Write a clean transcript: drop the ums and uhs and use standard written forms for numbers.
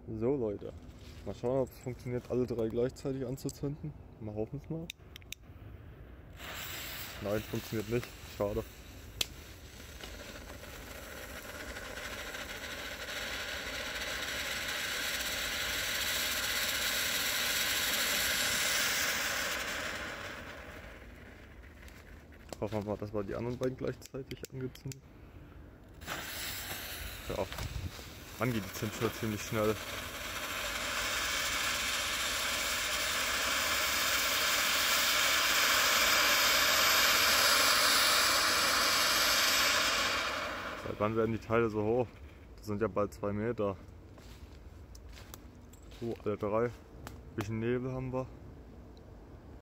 So Leute, mal schauen, ob es funktioniert, alle drei gleichzeitig anzuzünden. Mal hoffen es mal. Nein, funktioniert nicht. Schade. Hoffen wir mal, dass wir die anderen beiden gleichzeitig angezündet. Ja, angeht die Zündschnur ziemlich schnell. Seit wann werden die Teile so hoch? Das sind ja bald 2 Meter. So, alle drei. Bisschen Nebel haben wir.